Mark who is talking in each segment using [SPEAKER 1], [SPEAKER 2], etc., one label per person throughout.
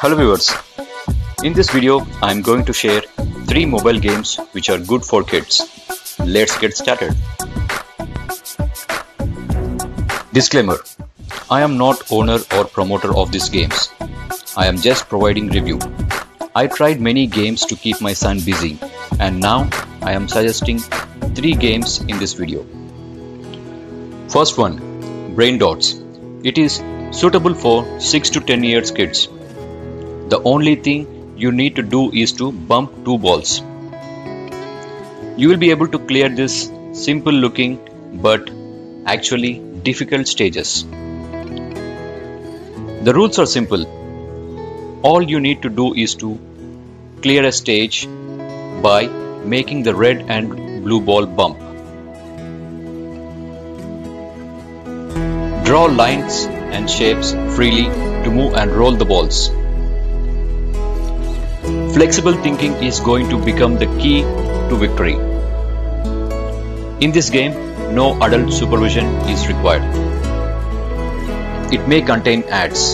[SPEAKER 1] Hello viewers, in this video I am going to share 3 mobile games which are good for kids. Let's get started. Disclaimer: I am not owner or promoter of these games. I am just providing review. I tried many games to keep my son busy and now I am suggesting 3 games in this video. First one, Brain Dots. It is suitable for 6 to 10 years kids. The only thing you need to do is to bump 2 balls. You will be able to clear this simple looking but actually difficult stages. The rules are simple. All you need to do is to clear a stage by making the red and blue ball bump. Draw lines and shapes freely to move and roll the balls. Flexible thinking is going to become the key to victory. In this game, no adult supervision is required. It may contain ads.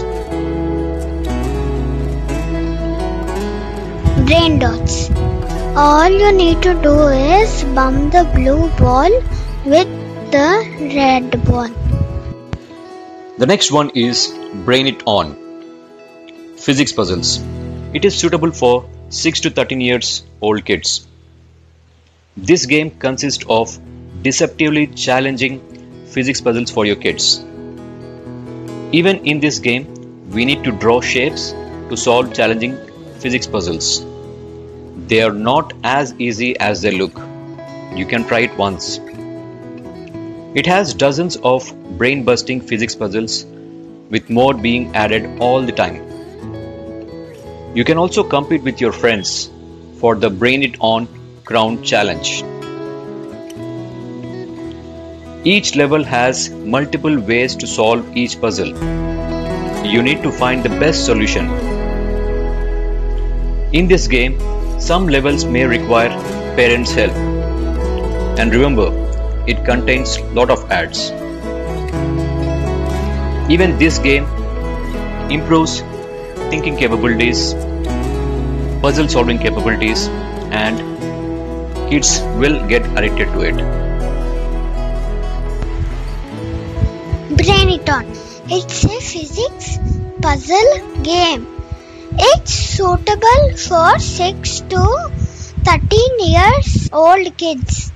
[SPEAKER 2] Brain Dots. All you need to do is bump the blue ball with the red ball.
[SPEAKER 1] The next one is Brain It On. Physics puzzles. It is suitable for 6 to 13 years old kids. This game consists of deceptively challenging physics puzzles for your kids. Even in this game, we need to draw shapes to solve challenging physics puzzles. They are not as easy as they look. You can try it once. It has dozens of brain-busting physics puzzles with more being added all the time. You can also compete with your friends for the Brain It On Crown Challenge. Each level has multiple ways to solve each puzzle. You need to find the best solution. In this game, some levels may require parents' help. And remember, it contains lot of ads. Even this game improves thinking capabilities, puzzle solving capabilities, and kids will get addicted to it.
[SPEAKER 2] Brain It On. It's a physics puzzle game. It's suitable for 6 to 13 years old kids.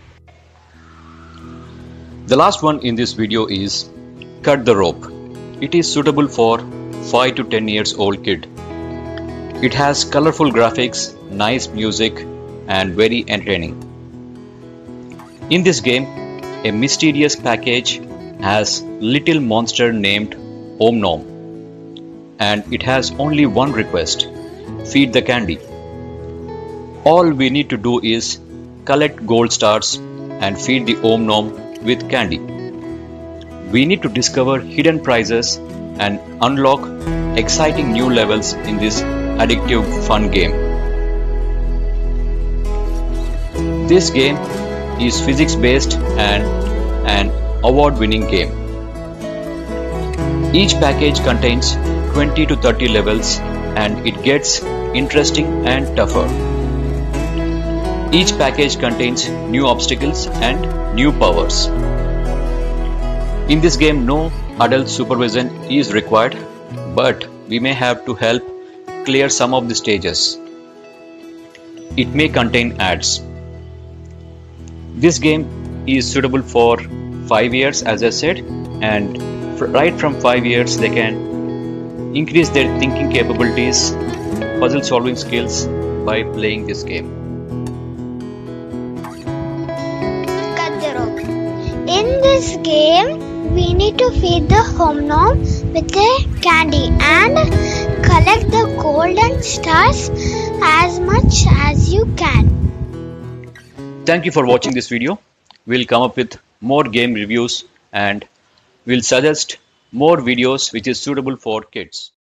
[SPEAKER 1] The last one in this video is Cut the Rope. It is suitable for 5 to 10 years old kid. It has colorful graphics, nice music, and very entertaining. In this game, a mysterious package has little monster named Om Nom, and it has only one request: feed the candy. All we need to do is collect gold stars and feed the Om Nom with candy. We need to discover hidden prizes and unlock exciting new levels in this addictive fun game. This game is physics based and an award winning game. Each package contains 20 to 30 levels and it gets interesting and tougher. Each package contains new obstacles and new powers. In this game, no adult supervision is required, but we may have to help clear some of the stages. It may contain ads. This game is suitable for 5 years, as I said, and right from 5 years they can increase their thinking capabilities, puzzle solving skills by playing this game.
[SPEAKER 2] Cut the Rope. In this game, we need to feed the Om Nom with the candy and collect the golden stars as much as you can.
[SPEAKER 1] Thank you for watching this video. We'll come up with more game reviews and we'll suggest more videos which is suitable for kids.